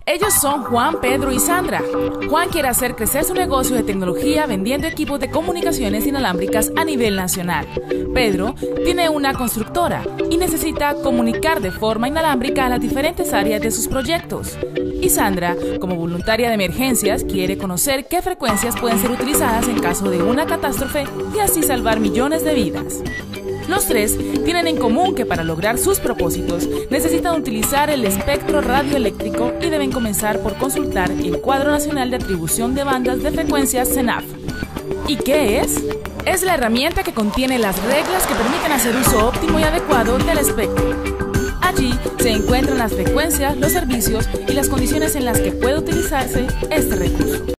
Ellos son Juan, Pedro y Sandra. Juan quiere hacer crecer su negocio de tecnología vendiendo equipos de comunicaciones inalámbricas a nivel nacional. Pedro tiene una constructora y necesita comunicar de forma inalámbrica a las diferentes áreas de sus proyectos. Y Sandra, como voluntaria de emergencias, quiere conocer qué frecuencias pueden ser utilizadas en caso de una catástrofe y así salvar millones de vidas. Los tres tienen en común que para lograr sus propósitos necesitan utilizar el espectro radioeléctrico y deben comenzar por consultar el Cuadro Nacional de Atribución de Bandas de Frecuencias CENAF. ¿Y qué es? Es la herramienta que contiene las reglas que permiten hacer uso óptimo y adecuado del espectro. Allí se encuentran las frecuencias, los servicios y las condiciones en las que puede utilizarse este recurso.